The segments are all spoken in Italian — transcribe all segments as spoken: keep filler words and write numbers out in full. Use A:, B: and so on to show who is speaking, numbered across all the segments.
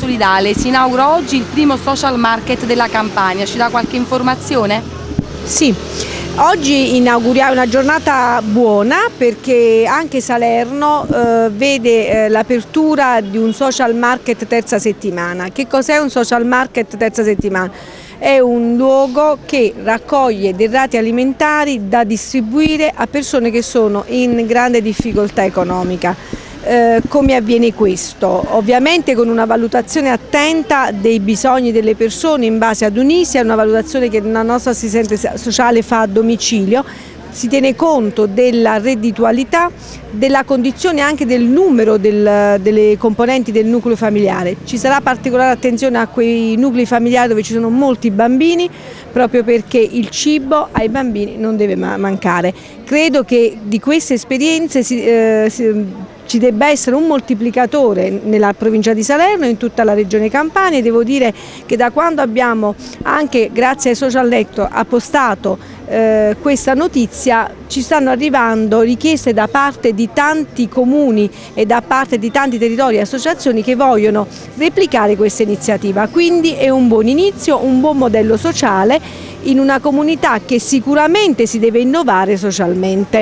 A: solidale. Si inaugura oggi il primo social market della Campania. Ci dà qualche informazione?
B: Sì, oggi inauguriamo una giornata buona perché anche Salerno eh, vede eh, l'apertura di un social market terza settimana. Che cos'è un social market terza settimana? È un luogo che raccoglie derrate alimentari da distribuire a persone che sono in grande difficoltà economica. Eh, come avviene questo? Ovviamente con una valutazione attenta dei bisogni delle persone in base ad un I S E E, una valutazione che la nostra assistente sociale fa a domicilio. Si tiene conto della redditualità, della condizione anche del numero del, delle componenti del nucleo familiare. Ci sarà particolare attenzione a quei nuclei familiari dove ci sono molti bambini, proprio perché il cibo ai bambini non deve mancare. Credo che di queste esperienze si, eh, si, ci debba essere un moltiplicatore nella provincia di Salerno e in tutta la regione Campania. Devo dire che da quando abbiamo, anche grazie ai social network, appostato eh, questa notizia, ci stanno arrivando richieste da parte di tanti comuni e da parte di tanti territori e associazioni che vogliono replicare questa iniziativa. Quindi è un buon inizio, un buon modello sociale in una comunità che sicuramente si deve innovare socialmente.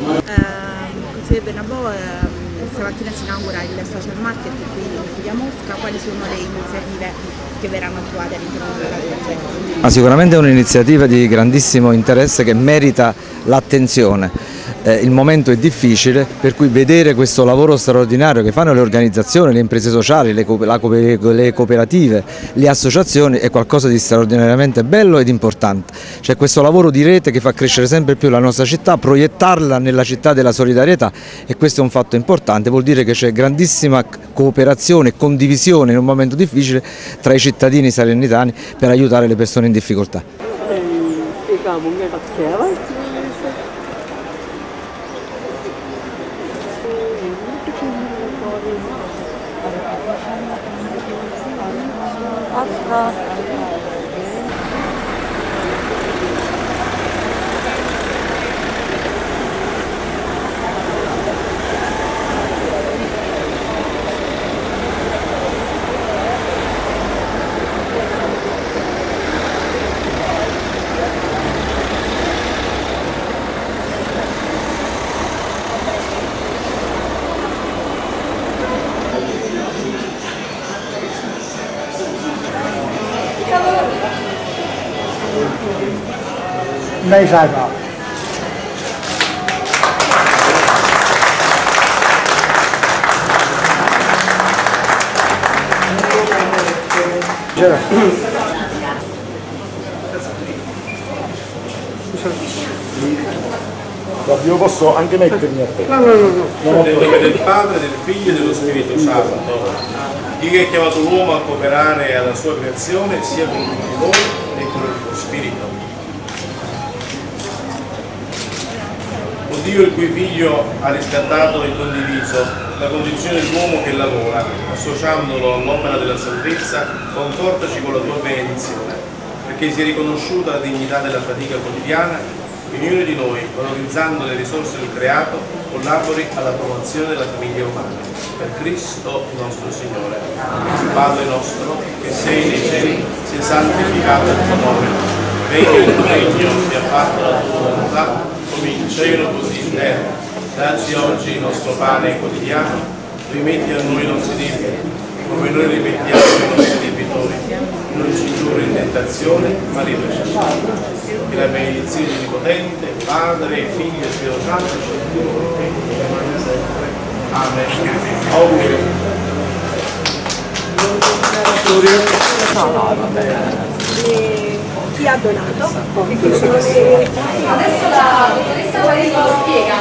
C: Eh, Bernabò, eh, stamattina si inaugura il social market qui a Mosca. Quali sono le iniziative che verranno attuate all'interno della progetto?
D: Ma sicuramente è un'iniziativa di grandissimo interesse che merita l'attenzione. Eh, il momento è difficile, per cui vedere questo lavoro straordinario che fanno le organizzazioni, le imprese sociali, le, la, le cooperative, le associazioni è qualcosa di straordinariamente bello ed importante. C'è questo lavoro di rete che fa crescere sempre più la nostra città, proiettarla nella città della solidarietà, e questo è un fatto importante, vuol dire che c'è grandissima cooperazione e condivisione in un momento difficile tra i cittadini salernitani per aiutare le persone in difficoltà.
E: Lei sa no.
F: Io posso anche mettermi a te.
E: No, no, no, no.
G: Nel nome del Padre, del Figlio e dello Spirito Santo. Dio che ha chiamato l'uomo a cooperare alla sua creazione sia con tutti noi e con il suo Spirito. O Dio il cui Figlio ha riscattato e condiviso la condizione dell'uomo che lavora, associandolo all'opera della salvezza, confortaci con la tua benedizione, perché sia riconosciuta la dignità della fatica quotidiana. Ognuno di noi, valorizzando le risorse del creato, collabori all'approvazione della famiglia umana. Per Cristo nostro Signore. Padre nostro, che sei nei cieli, sia santificato il tuo nome. Venga il tuo regno, sia fatta la tua volontà, come in cielo così in terra. Dacci oggi il nostro pane quotidiano, rimetti a noi i nostri debiti, come noi rimettiamo i nostri debitori. Non ci indurre in tentazione, ma liberaci dal male. Che la benedizione onnipotente, Padre, Figlio e Spirito Santo, ci rimane sempre. Amen. Auguri.
B: No, no, vabbè. Chi ha donato?
A: Adesso la dottoressa Guarino lo spiega.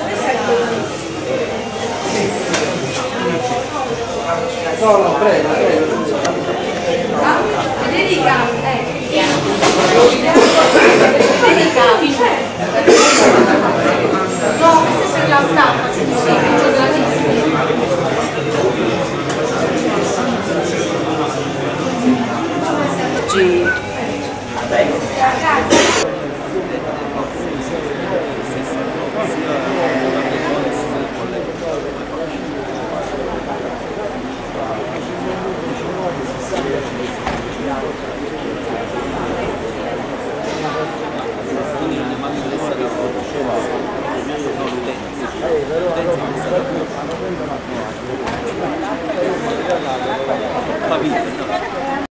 E: No, no, prego, prego.
A: Federica, eh. Federica, no, questa è per la stampa.